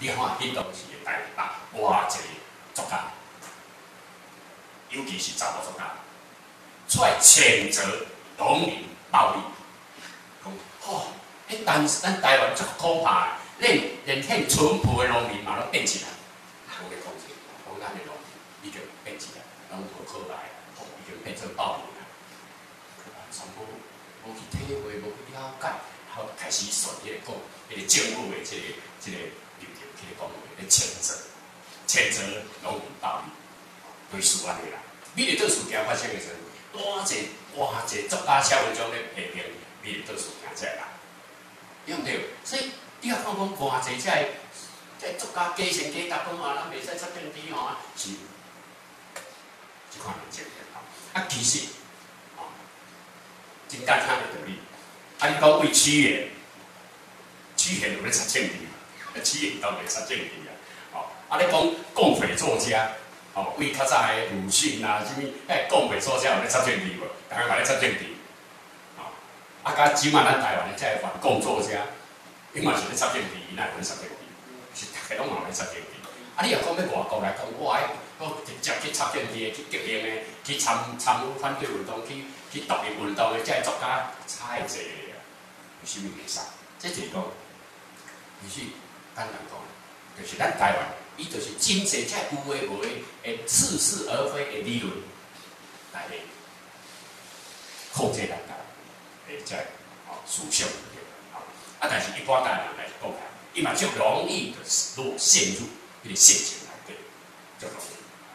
你看迄当时的台北，偌济作家，尤其是查某作家，出来谴责农民暴力，讲吼，迄咱台湾足可怕，连很淳朴的农民嘛拢变起来。我咧讲者，讲咱的农民已经变起来，拢无可来，吼，已经变成暴力啦。全部无去体会，无去了解，然后开始顺迄个讲，迄个政府的这个立场，去讲咧谴责农民暴力，就是安尼啦。美丽岛事件发生的时候，偌济作家写文章咧批评美丽岛事件这啦，对毋对？所以你若看讲偌济这作家加成加搭讲啊，咱袂使插政治吼，是即款的政治吼。啊，其实哦，真简单的道理。啊，你讲为屈原有咧插政治，屈原当然插政治啊。哦，啊，你讲共匪作家。哦，为较早的鲁迅啊，什物共匪作家有咧插政治无？大家嘛咧插政治。哦，啊，甲即马咱台湾的这反共作家，伊嘛是咧插政治，伊哪会咧插政治？是大家拢嘛咧插政治。啊，你若讲要外国来讲，我直接去插政治的，去革命的，去参与反对运动，去独立运动的，这些作家差会济个啊，有啥物袂使？这就是讲，其实简单讲，就是咱台湾。伊就是真侪遮有诶无诶，似是而非诶理论来控制咱家诶遮思想啊，但是一般台人来讲，伊嘛就容易的陷入迄个陷阱内底，就容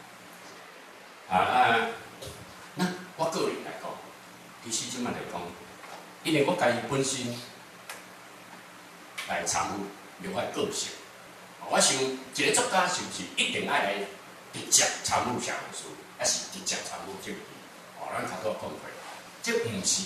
易那我个人来讲，其实即摆来讲，因为我家己本身来参与，有我个性。我想，一个作家是不是一定爱来直接参与社会事，还是直接参与政治？哦，咱头拄讲过，这毋是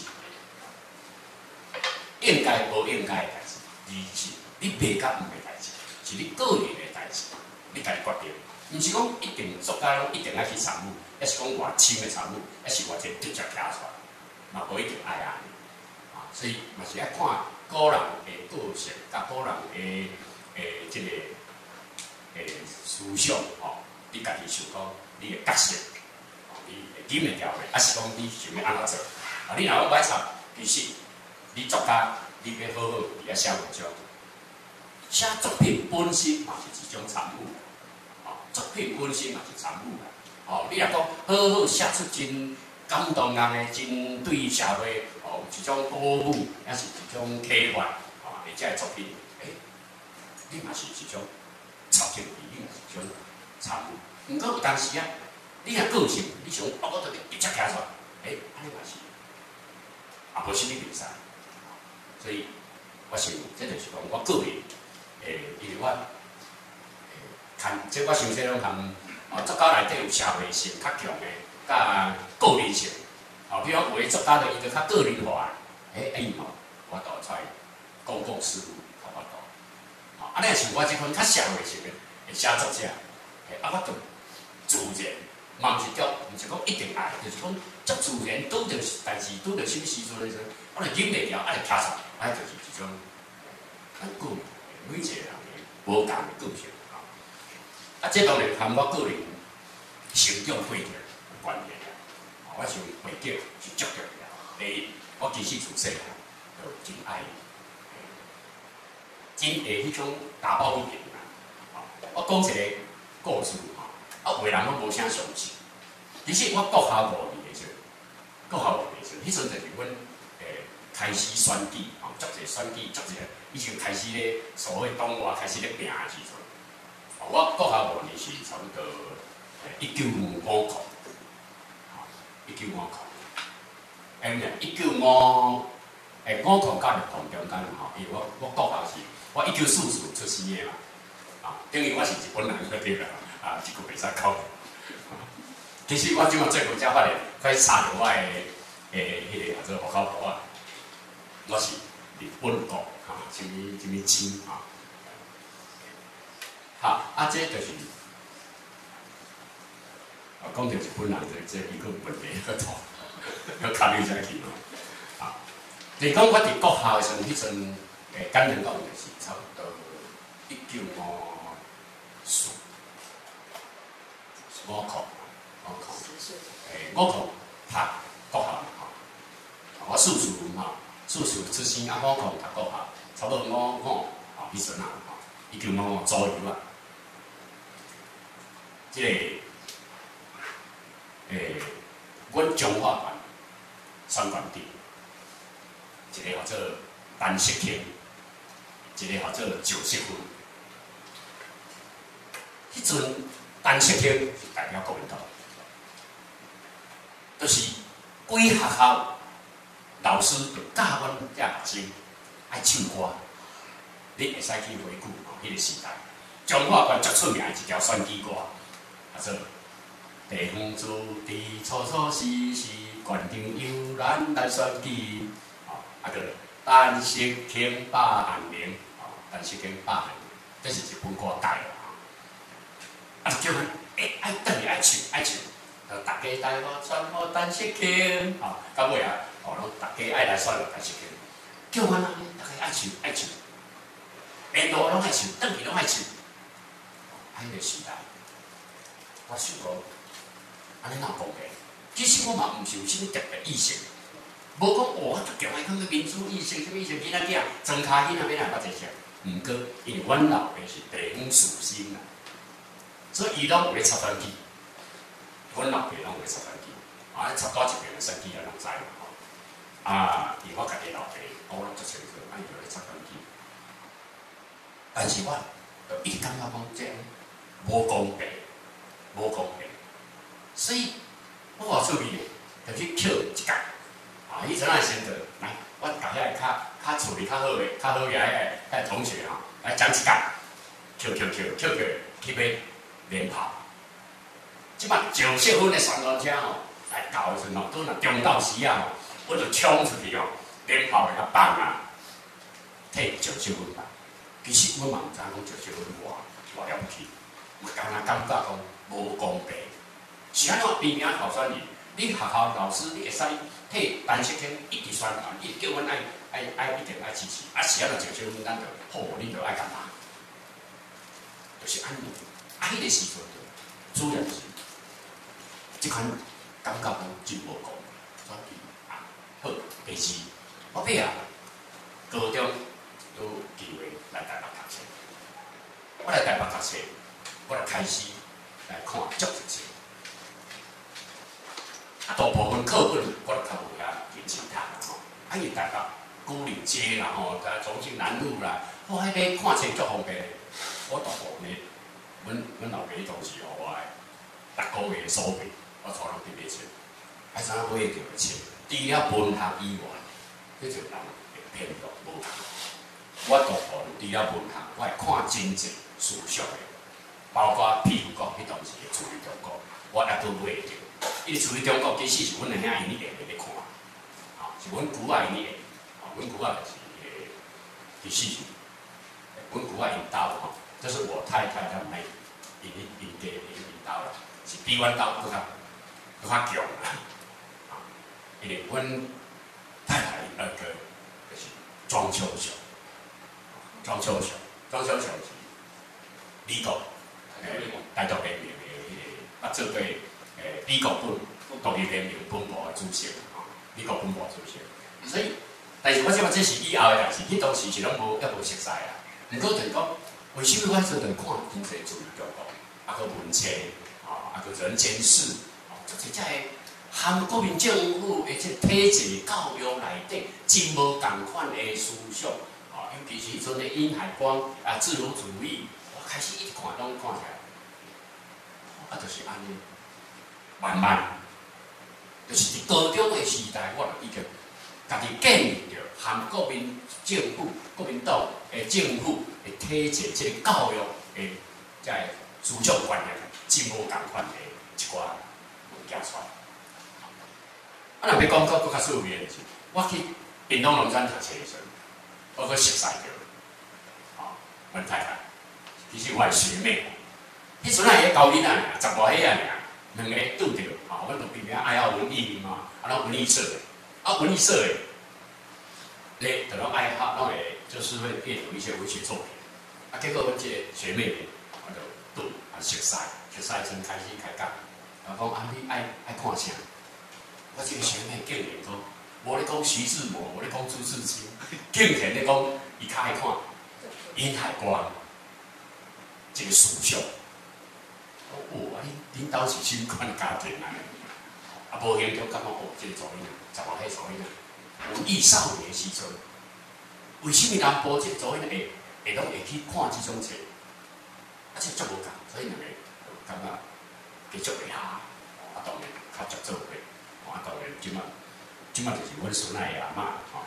应该无应该的代志，而是你袂甲毋的代志，是你个人的代志，你家己决定。毋是讲一定作家拢一定爱去参与，还是讲外深的参与，还是外一直接听出来，嘛无一定爱安尼。啊，所以嘛是爱看个人的个性，甲个人的这个。思想吼，你家己想讲你的角色，你会忍会了的，还是讲你想要安怎做？啊，你若要摆插，其实你作家，你要好好伫遐写文章，写作品本身嘛是一种参与，哦，作品本身嘛是参与啦。哦，你若讲好好写出真感动人的，真对社会哦一种鼓舞，也是一种启发，哦，而且作品，你嘛是一种。操政治，你嘛是种参与。毋过有当时啊，你若个性，你想我着直接听出来，安尼嘛是，也无啥物袂使。所以，我想这就是讲我个人，因为我，即我想说拢含，作家内底有社会性较强的，甲个人性。哦，比如有的作家伊就较个人化，伊嘛，我倒出来公共事务。啊，那像我这款较社会性的写作者，我就自然，嘛毋是叫，毋是讲一定爱，就是讲足自然拄着代志，拄着什么时阵的时候，我就忍袂了，就听出来，就是一种咱个人每一个人的无共的个性啊，这当然含我个人成长背景有关系啦。我想背景是足重要。我其实自细汉就真爱。真会迄种打抱不平啦！我讲一个故事吼，有个人拢无啥相信。其实我国校5年的时候，迄阵就是阮开始选举吼，足侪选举，足侪以前开始咧所谓党外开始咧拼的时阵，我国校5年是差不多1955年，1955年，1955到6中间吼，因为我国校是。我1944出生的嘛，等于我是日本人嗰啲啦，这个袂使考。其实我即马最近才发现，快查到我的迄个叫做户口簿啊，我是日本国什么金好，这就是讲到日本人这一个问题个头，要考虑下去啊。你讲我伫国校的时候，迄阵。简单讲就是差不多1956 数，5块，5块读国校吼，我数学吼，数学出身啊，5块读国校，差不多5迄阵啊，1955左右啊，即个阮中华县选管长，一个叫做陈锡卿，一个叫做赵锡芬。迄阵陈锡卿是代表国民党，就是规学校老师就教阮遮学生爱唱歌，你会使去回顾迄个时代。中华县最出名的一条选举歌，叫做地方子弟初初时时，县长由咱来选举，个陈锡卿把汉名，陈锡卿把汉名，这是一本歌改的。叫阮爱等于爱唱，大家带我选我陈锡卿，到尾啊，拢大家爱来选我陈锡卿，叫阮大家爱唱，沿路拢爱唱，等于拢爱唱。迄个时代，我想讲，安尼哪讲嘅？其实我嘛毋是有啥物特别意识，无讲我足强爱讲个民主意识，啥物意识囡仔囝，装卡囡仔要来捌这些。毋过，因为阮老爸是地方属性啊。所以伊拢有咧插选举，阮老爸拢有咧插选举，插多一边的选举也拢知嘛吼。因我家己老爸，我拢足清楚，有咧插选举。但是我就一直感觉讲这样无公平，无公平。所以我偌趣味就去捡一角。迄阵仔先着来，我甲遐较处理较好的、较好遐同学来讲一角，捡去买。连炮，即摆赵锡芬的宣传车来到的时候，拄若中昼时啊我就冲出去连炮给他放替赵锡芬办。其实阮嘛毋知讲赵锡芬偌了不起，我感觉讲无公平。是安怎边边候选人，你学校老师你会使替陈锡卿一直宣传，伊叫阮爱一定爱支持。是安怎赵锡芬咱就好，你就爱干嘛？就是安尼。迄个时阵，主要是即款感觉讲真无讲，所以好，第二，我尾高中都机会来台北读册。我来台北读册，我就开始来看足一册。大部分课本我就较无遐认真读啦吼。因为台北牯岭街啦吼，重庆南路啦，迄个看册足方便。我大部分阮老爸当时互我逐个月的所费，我带人去买册，还知影买得到的册，除了文学以外，迄就人会偏弱无同。我大部分除了文学，我会看真济思想的，包括譬如讲，迄当时的《处理中国》，我也都买得到。因为《处理中国》其实是阮的兄因咧下咧看，是阮舅仔因咧下，阮舅仔就是其实是阮舅仔因兜吼。这是我太太他们因兜啦，是比阮兜搁较强啦。因为阮太太就是庄秋雄，庄秋雄是美国大陆联盟的迄个做过美国独立联盟本部的主席美国本部主席。所以，但是我即摆这是以后的代志，迄当时是拢无熟悉啦。毋过就是讲。为什么我做阵看真侪注意中国，搁文册，搁人间世，即个含国民政府的即体制教育内底真无共款的思想，尤其是迄阵的殷海光自由主义，我开始一直看拢看起来，就是安尼，慢慢，就是伫高中的时代，我就已经家己建立着含国民政府、国民党的政府。体制即个教育的即个思想观念，真无共款的一寡物件出来。若要讲到更较趣味的是，我去屏东农山读册的时阵，我去熟悉着，阮太太，其实我是学妹，迄阵仔个交囡仔尔，10外岁啊尔，两个拄着，阮就边边爱好文艺嘛，拢文艺社的，文艺社的，咧就拢爱好，拢会就是会阅读一些文学作品。结果阮这个学妹， 就顿熟悉，熟悉先开始开讲，啊讲啊你爱看啥？我这个学妹竟然讲，无咧讲徐志摩，无咧讲朱自清，竟然咧讲伊较爱看殷海光这个属相。哦，恁兜是什款家庭啊？啊，无形中感觉哦，这个查囡仔，查某迄查囡仔，文艺少年时阵，为什么南部这个查囡仔会拢会去看这种册？啊，这足无共，所以两个感觉继续会下。啊，当然较足做伙。啊，当然即马就是阮孙仔的阿嬷，吼，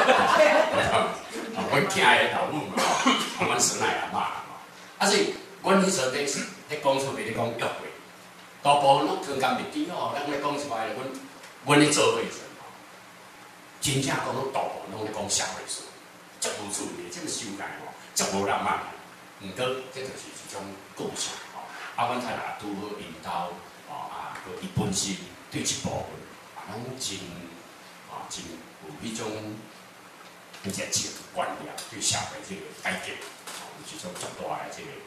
阮囝的老母嘛，啊，阮孙仔的阿嬷啦，啊，所以阮迄阵咧讲出咧讲约会，大部分拢天干日子哦，咱咧讲出来，阮咧做伙时阵吼，真正讲拢大部分拢咧讲社会事，足无趣味，即个修改吼，足无浪漫。毋过，这就是一种个性吼。啊，阮太太拄好引导吼啊，伊本身对即部分啊，拢真有迄种热情观念，对社会这个改革，吼，有一种足大的这个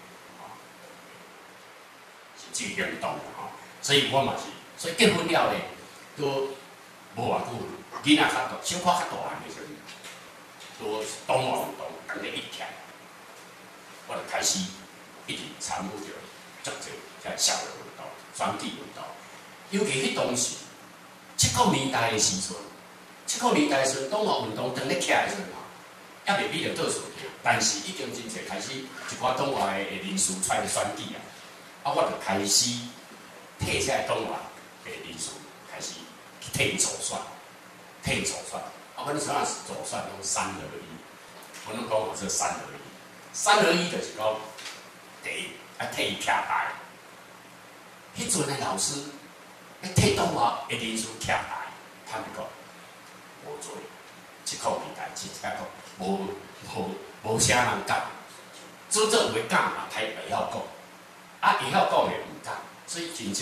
这个行动吼。所以我嘛是，所以结婚了咧，都无偌久，囡仔较大，小可较大汉的时阵，都东运动，等咧一天。我就开始一直参与着足侪即社会运动、选举运动。尤其迄当时70年代的时阵，70年代的时阵，东华运动当咧起来的时阵吼，还未比着倒数去，但是已经真侪开始一寡东华的人士出来选举啊，啊，我就开始替遮东华的人士开始去替伊助选，啊，阮啥助选拢3合1，阮拢讲我这3合1，3合1就是讲，第一要替伊徛台。迄阵的老师要替东华的人士徛台，坦白讲，无做。70年代无啥人讲，真正会讲嘛，会晓讲，啊会晓讲的毋讲，所以真少。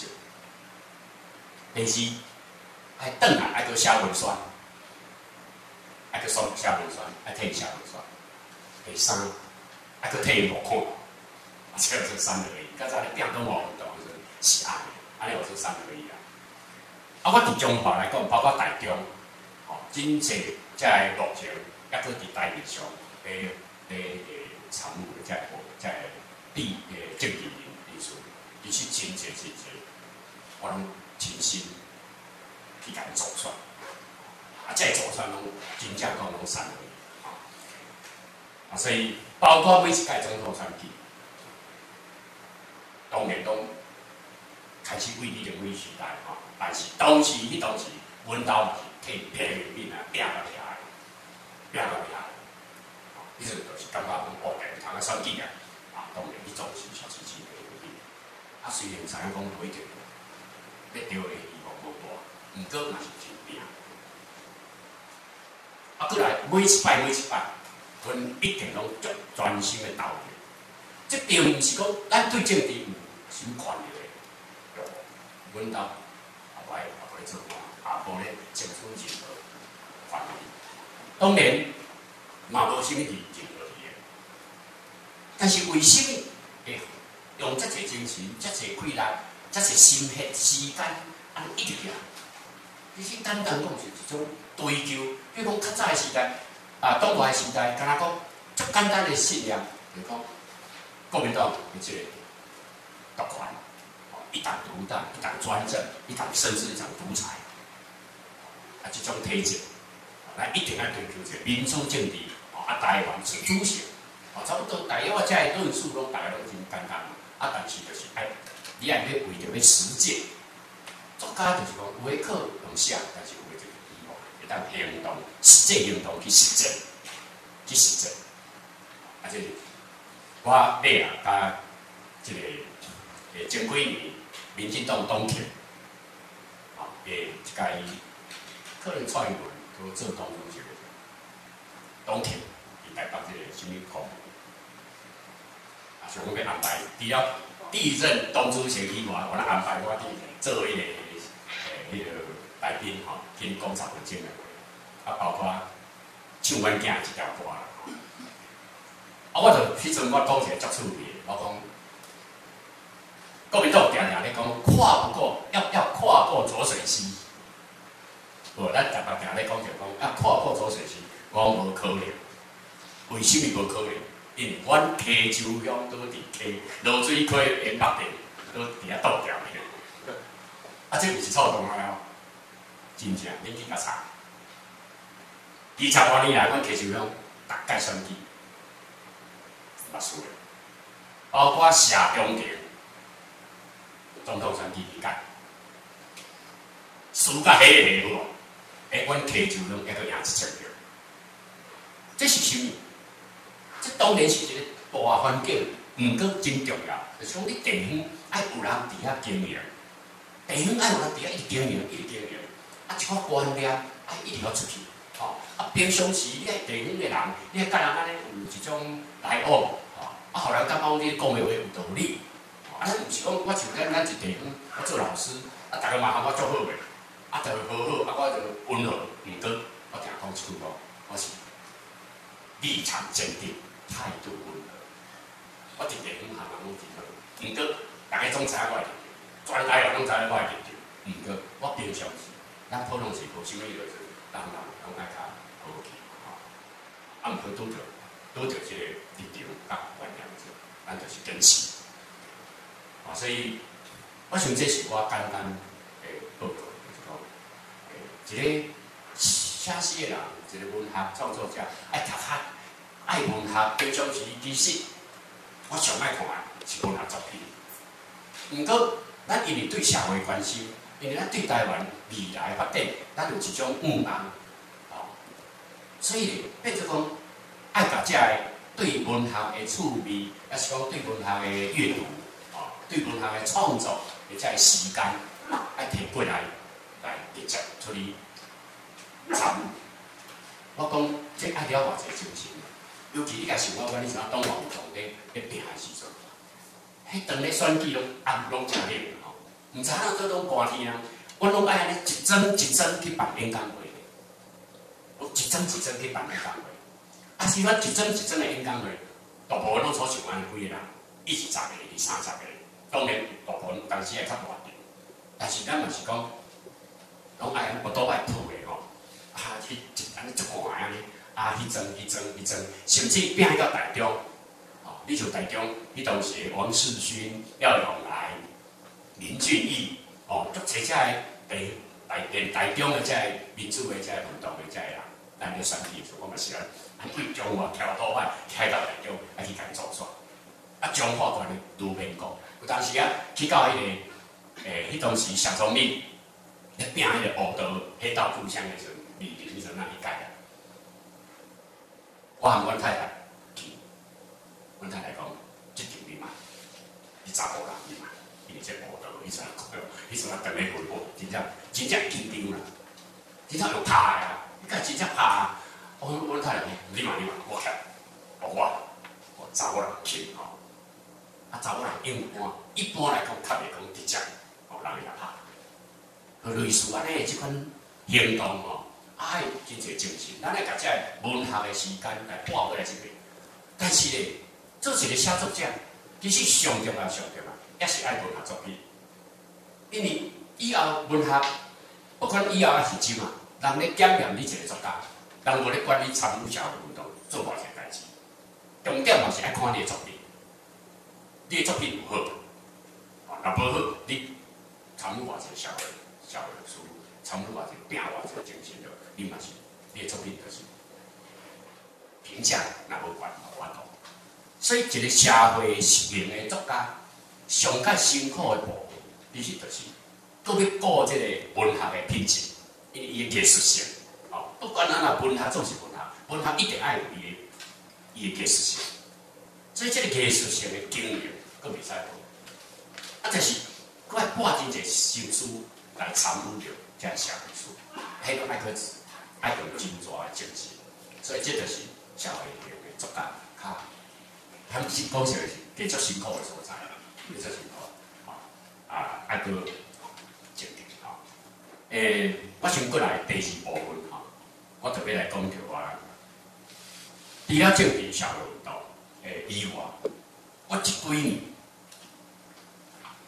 第四，还转来爱去写文宣，爱去写文宣，爱替伊写文宣。第三，还佫替伊募款，这是3合1。较早咧变东华运动是安尼有做3合1啊。啊，我伫中华来讲，包括台中，吼，真侪遮个路程，抑佫伫台面上，咧参与遮个政治人士，其实真侪，我拢亲身去甲伊助选，啊，遮个助选拢真正讲拢3合1。啊，所以包括每一届总统选举，当然拢开始为李登辉时代吼，但是当时，阮兜嘛是替平民啊拼到厉害，迄阵就是感觉讲哦，通个选举啊，当然迄种是小支持的问题。啊，虽然知影讲不一定，要着的希望无大，毋过嘛是真拼。啊，过来每一摆。阮一定拢足专心的投票，这并毋是讲咱对政治有什么权利的，阮兜也袂做官，也无咧争取任何权利。当然嘛无啥物任何的，但是为什么会用遮侪精神、遮侪气力、遮侪心血、时间，安尼一直行？其实简单讲是一种追求，比如讲较早的时代。啊，东华时代，敢若讲足简单的信仰，就是讲国民党的这个独权，一党独大，一党专政，一党甚至一党独裁，啊，这种体制，咱一定要追求一个民主政治，啊，台湾自主性，差不多大约我遮个论述拢大家拢真简单，啊，但是就是你爱要为着要实践，作家就是讲有诶课用写，但是有诶就是希望会当行动。实际行动去实践，啊！这我买啊，甲这个前几年民进党党庆，啊，一届可能蔡英文都做党主席，党庆伫台北这个什么项目，啊，想要安排，除了第一任党主席以外，我咧安排我伫做迄个来宾吼，去讲10分钟的。啊，包括唱阮囝一条歌啦，啊，我就迄阵我讲一个足趣味，我讲国民党定定咧讲跨不过，要跨过浊水溪。无，咱逐个定咧讲就讲要跨过浊水溪，我讲无可能。为什么无可能？因为阮溪州乡都伫溪落水溪沿北地，都伫遐倒掉去。啊，这毋是错动啊！真正，恁去甲查。20多年来，阮溪州乡逐届选举，捌输的，包括社中庭总统选举迄届，输甲迄个地步，阮溪州乡还阁赢1,000票。这是啥物？这当然是一个大环境，毋过真重要。就是讲，你地方爱有人伫遐经营，地方爱有人伫遐一直经营，一直经营。啊，一个观念爱一直要出去。吼，啊，平常时你爱地方的人，你爱甲人安尼有一种来往，吼，啊，互人感觉你讲的话有道理。啊，咱毋是讲我像咱一地方，我做老师，啊，逐个嘛喊我做好个，啊，就好好，啊，我就温和，毋过我定讲一句话，我是立场坚定。态度温和，我一地方行人拢真好，毋过大家总知影我的立场，全台人拢知影我的立场，毋过我平常时，咱普通是无啥物落去，人拢爱较好去，吼。啊，毋过拄着即个立场甲观念者，咱就是坚持。啊，所以我想这是我简单的报告，就是讲，一个写诗的人，一个文学创作者，爱读较。爱文学，平常时其实我上爱看是文学作品。毋过，咱因为对社会关心，因为咱对台湾未来发展，咱有一种望，所以变做讲爱甲遮个对文学的趣味，也是讲对文学的阅读，对文学的创作的遮个时间，爱摕过来直接处理参与。我讲这爱了偌济精神。尤其你甲想我，你像党员运动咧拼的时阵，迄当咧选举拢真冷吼，毋知影做拢寒天啊，我拢爱安尼一针一针去办演讲会，我一针一针去办演讲会。啊，是阮一针一针的演讲会，大部分拢所想安尼几个人，20个、30个，当然大部分有当时会较大点，但是咱嘛是讲，拢爱安尼不倒爱吐的吼，啊，去安尼足寒安尼。啊，迄阵，甚至变到台中，哦，你像台中，迄当时王世勋、廖永来、林俊义，哦，足侪遮个台中的遮个民主的遮个运动的遮个人，咱咧选举，我嘛是啊，为中华跳倒摆开到台中，啊去甲伊做选，啊中华团愈免讲，有当时啊去到迄个迄当时谢宗敏咧拼迄个乌道黑道故乡的时阵，李林时阵那一届啊。我和阮太太去，阮太太讲，即场你买，你查甫人你买，因为这无道，迄阵啊等咧回报，真正紧张啦，真正用拍的啊，你敢真正拍啊？阮太太讲，你买，我看，我查某人去吼，啊查某人一般来讲，较袂讲直接，人会拍，类似安尼的即款行动吼。爱真侪精神，咱来甲遮文学的时间来拨过来这边。但是咧，做一个写作者，其实上重要，也是爱文学作品。因为以后文学，不管以后还是今嘛，人咧检验你一个作家，人无咧管你参与社会运动做偌侪代志。重点嘛是爱看你的作品，你的作品有好，若无好，你参与偌侪社会事务，参与偌侪拼偌侪精神了。你嘛是，你的作品就是评价若无管无法度。所以一个社会实用的作家，上较辛苦的部分，其实就是搁要顾这个文学的品质，因为伊的艺术性。哦，不管咱若文学总是文学一定爱有伊的艺术性。所以这个艺术性的经营，搁袂使无。啊，就是搁爱拨真侪心思来参与着这社会事，迄个爱去。爱用真大的精神，所以这就是社会的作家，他们是讲起来是继续辛苦的所在，继续辛苦，爱去精进吼。我先过来第二部分吼，我特别来讲着除了政治社会运动以外，我这几年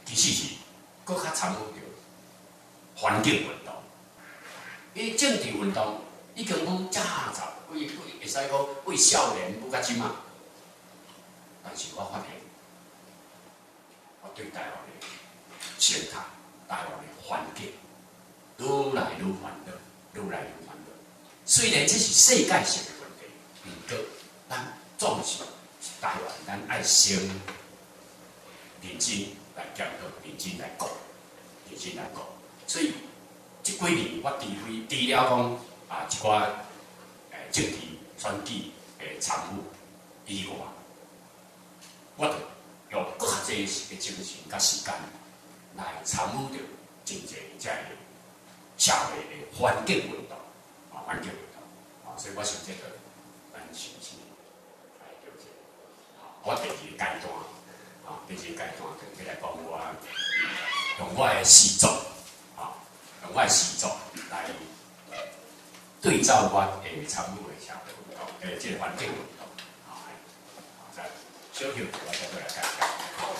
其实是搁较参与着环境运动。因为政治运动已经愈早，会使讲为少年愈到即嘛。但是我发现，我对台湾的生态、台湾的环境，愈来愈烦恼，愈来愈烦恼。虽然这是世界性的问题，不过咱总是台湾，咱爱先认真来检讨，认真来讲，认真来讲。所以这几年我除了讲一寡政治选举的参与以外，我着用更较济的精神甲时间来参与着真济遮个社会的环境运动，环境运动，所以我想这个咱是不是来了解？我第二个阶段，第二个阶段就来讲我用我的诗作，用我的诗作来对照我会参与的社会运动，即个环境运动，再小休我再过来介绍。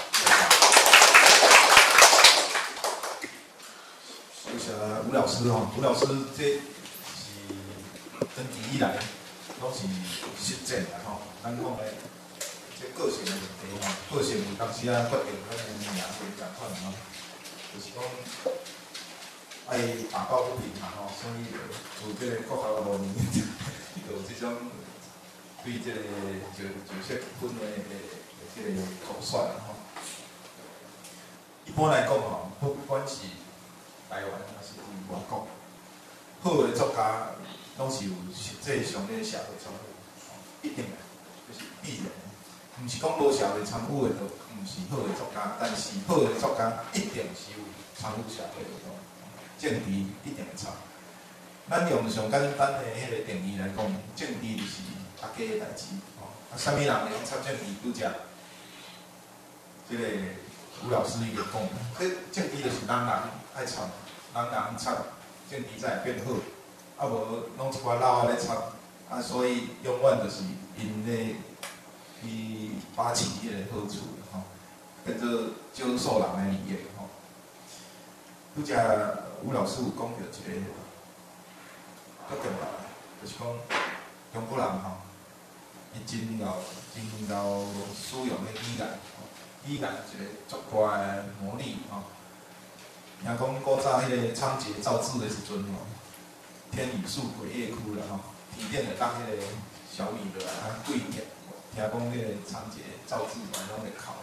谢谢吴老师吼，吴老师这是长期以来拢是实践的吼，咱讲的这个性的问题吼，个性有当时啊决定咱的命运共款吼，就是讲爱打抱不平嘛吼，所以就这个国校5年就有这种对这个就色结婚的这个口算吼。一般来讲吼，不管是台湾还是外国，好的作家拢是有实际上的社会参与，一定的，就是必然的。毋是讲无社会参与的，就毋是好的作家，但是好的作家一定是有参与社会活动，政治一定会参与。咱用上简单的迄个定义来讲，政治就是大家的代志，啊，啥物人会用插政治？拄则，即个吴老师伊就讲，这政治就是人爱插。人插政治才会变好，啊无拢一寡老仔咧插，啊所以永远就是因咧去把持迄个好处吼，变做少数人的利益吼。拄则吴老师有讲到一个较重要的，就是讲中国人吼，伊真有使用的语言，语言一个足大的魔力吼。听讲古早迄个仓颉造字的时阵吼，天雨树鬼夜哭了吼，天顶会当迄个小雨落来，啊鬼听讲迄个仓颉造字拢会哭。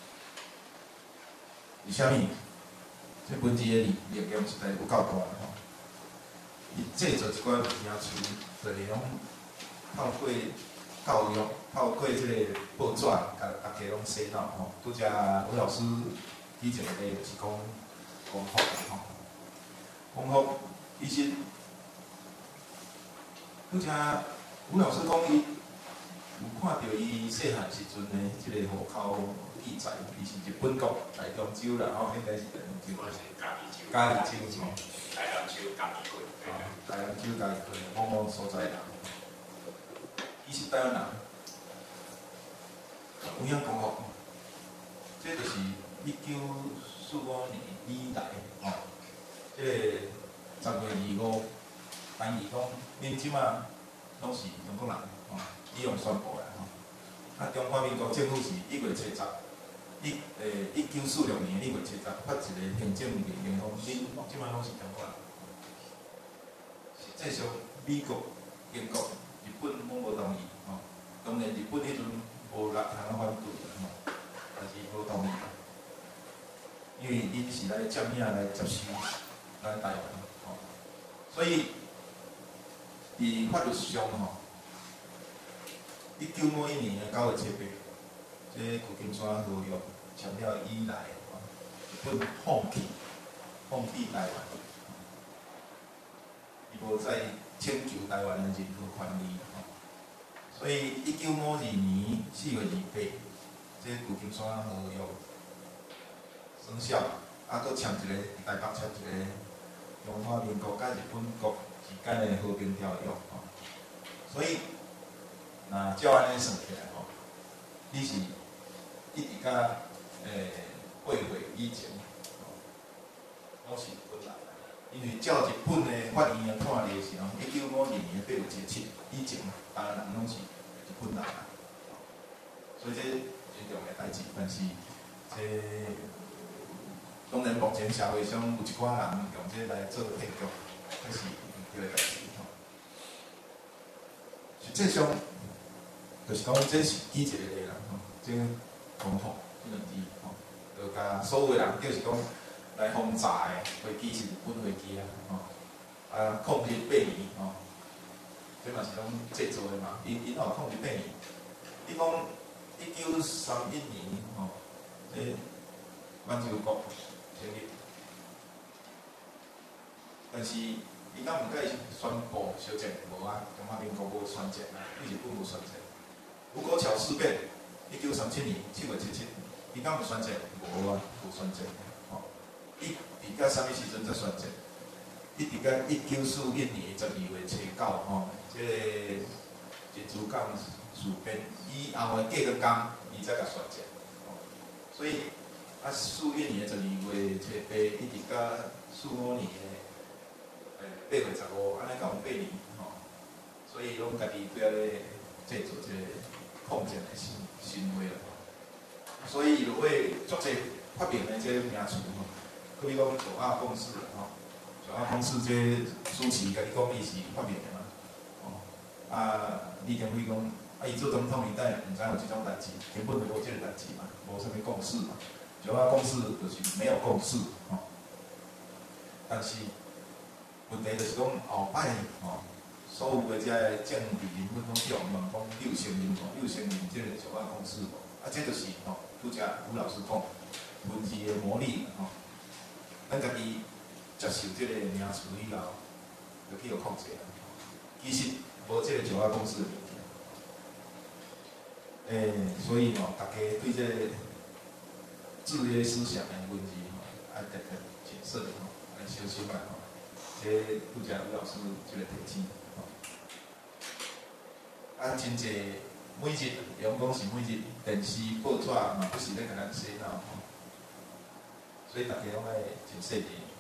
为虾米？这文字的力量实在有够大吼。伊制作一寡物件出，就是拢透过教育，透过即个报纸，甲大家拢洗脑吼。拄则吴老师以前个例就是讲。光复吼，光复其实，拄则吴老师讲伊有看到伊细汉时阵的即个户口记载，伊是日本国台中州啦，吼，应该是台中州。我是嘉义州。嘉义州吼。台南州嘉义区。台南州嘉义区某某所在啦。伊是台湾人，有影光复，这就是1945年。以来，吼，即个10月25，等于讲，恁即马拢是中国人，吼，以用宣布的吼。啊，中华民国政府是1月7日，1946年1月7日发一个行政命令，讲恁即马拢是中国人。实际上，美国、英国、日本拢无同意，吼。当然，日本迄阵无力通反对，吼，但是无同意。因为因是来占领来接收咱台湾，吼，所以伫法律上吼，1951年的9月7日，这旧金山合约签了以来，日本放弃台湾，伊无再请求台湾的任何权利，吼，所以1952年4月28，这旧金山合约。生效，啊，搁签一个台北签一个中华民国甲日本国之间的和平条约吼，所以，照安尼算起来吼，你是一直甲 8岁以前，拢是本人。因为照日本的法院的判例是1952年8月17以前，台湾人拢是日本人啊。所以这真重要代志，但是这当然目前社会上有一寡人用这来做骗局，这是唔对的代志吼。实际上，就是讲这是记一个例啦吼，这公吼这两字吼，就甲所有人就是讲来轰炸的飞机是日本飞机啊吼，啊控制8年吼，这嘛是拢制作的嘛，因有控制8年，你讲。1931年吼，这满洲国成立，但是伊敢毋甲伊宣布小战无啊？中华民国无宣战啊，对日本无宣战。吴沟桥事变，1937年7月17，伊敢有宣战？无啊，无宣战。吼，伊伫甲啥物时阵才宣战？伊伫甲1941年12月初9吼，这个珍珠港事变以后的隔个工，伊才甲宣战。所以41年的12月初8，一直到45年的8月15，安尼到8年吼。所以拢家己对咧制作这个抗战的行为啦。所以就会足侪发明的这名词吼，比如讲九二共识吼，九二共识这主持家己讲伊是发明的嘛，吼李登辉讲。伊做总统年代，毋知有即种代志，根本就无即个代志嘛，无啥物共识嘛。九二共识就是没有共识吼。但是问题就是讲后摆吼，所有的这政治人物拢叫问讲6成人吼，6成人即个九二共识无？这就是吼，拄则吴老师讲文字的魔力吼。咱家己接受即个名词以后，就去互控制啦。其实无即个九二共识的。所以吼，大家对这个制约思想的问题吼，爱特别谨慎吼，来小心啊吼。这拄则吴老师即个提醒吼。真济每日，用讲是每日电视报纸嘛，不是咧甲咱洗脑吼。所以大家拢爱真细致。